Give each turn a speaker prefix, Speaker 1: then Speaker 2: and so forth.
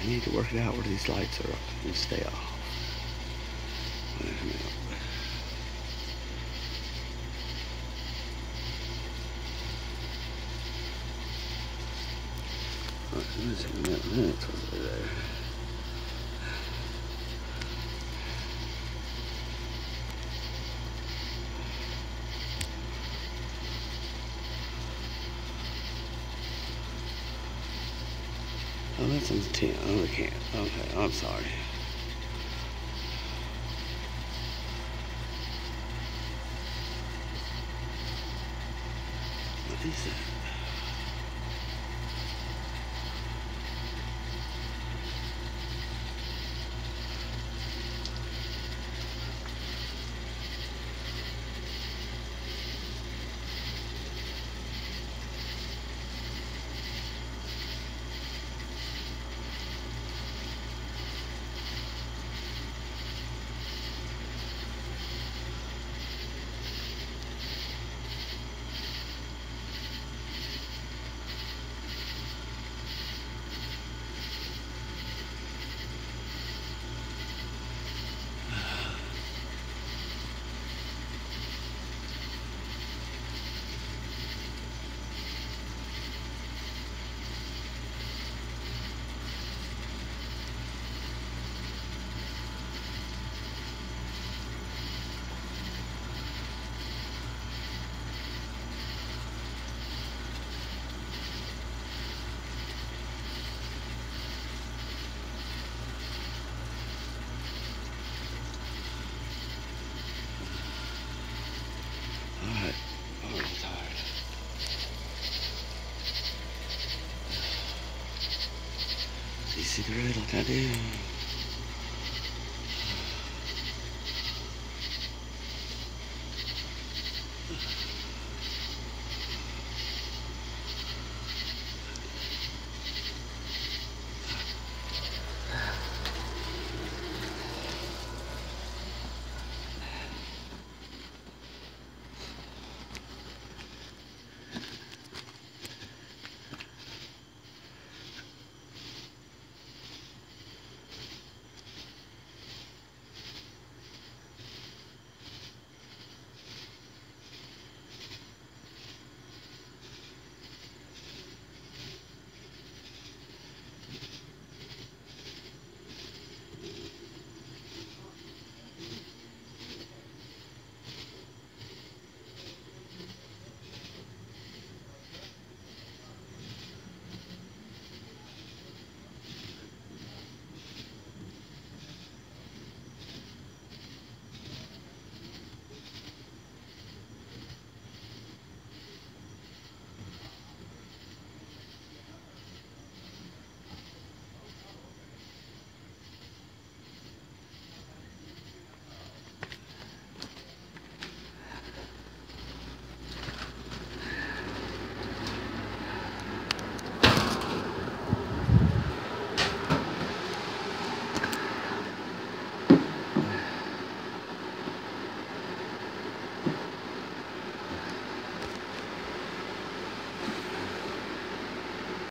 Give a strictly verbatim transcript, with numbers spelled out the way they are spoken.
Speaker 1: I need to work it out where these lights are and stay off. Wait a minute. Wait a minute, minutes over there. Oh, that's on ten. Oh, I can't. Okay, I'm sorry. What is that? Alright. Oh, I'm tired. See cigarette like I do.